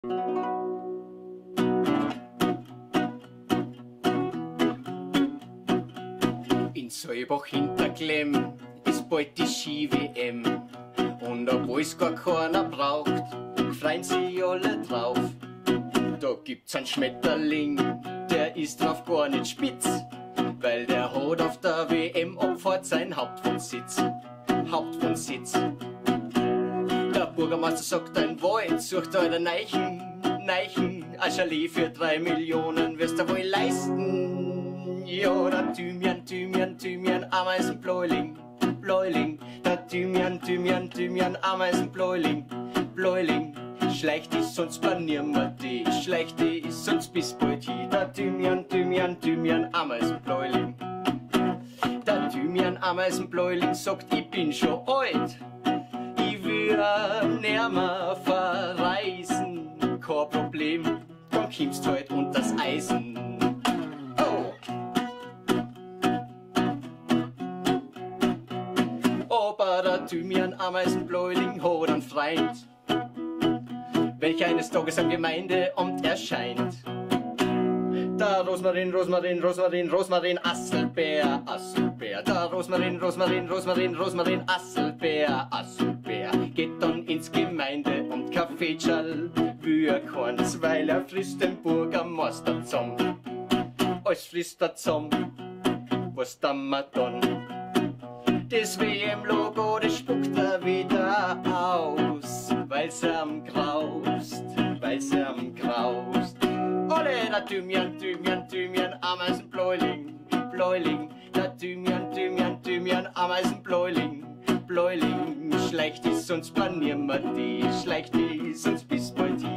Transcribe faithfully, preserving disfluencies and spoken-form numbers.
In Seubach hinter Klemm ist bald die Ski-W M. Und obwohl's gar keiner braucht, freuen sich alle drauf. Da gibt's einen Schmetterling, der ist drauf gar nicht spitz, weil der hat auf der W M-Abfahrt sein Hauptwohnsitz. Hauptwohnsitz. Der Bürgermeister sagt, ein Wald sucht halt einen Neichen, Neichen. Ein Chalet für drei Millionen wirst du wohl leisten. Ja, der Thymian, Thymian, Thymian, Ameisen, Bläuling, Bläuling. Der Thymian, Thymian, Thymian, Ameisen, Bläuling, Bläuling. Schleicht ist, sonst planieren wir die. Schleicht ist, sonst bis bald hier. Der Thymian, Thymian, Thymian, Ameisen, Bläuling. Der Thymian, Ameisen, Bläuling sagt, ich bin schon alt. Ich will nimmer verreisen. Kein Problem, dann kommst halt unters Eisen. Oh! Aber der Thymian, Ameisen, Bläuling hat einen Freund, welcher eines Tages am Gemeindeamt erscheint. Der Rosmarin, Rosmarin, Rosmarin, Rosmarin, Asselbär, Asselbär. Der Rosmarin, Rosmarin, Rosmarin, Rosmarin, Asselbär, Asselbär. Geht dann ins Gemeindeamt, Kaffeetschall, wie er kann's, weil er frisst den Bürgermeister zusammen. Alles frisst er zusammen, was dann wir dann? Das W M-Logo, das spuckt er wieder aus, weil's am graust, weil's am graust. Ole, der Thymian, Thymian, Thymian, Ameisen, Bläuling, Bläuling. Der Thymian, Thymian, Thymian, Ameisen, Bläuling, Bläuling. Schleicht ist, sonst planieren wir die, schleicht ist, sonst bis bald hier.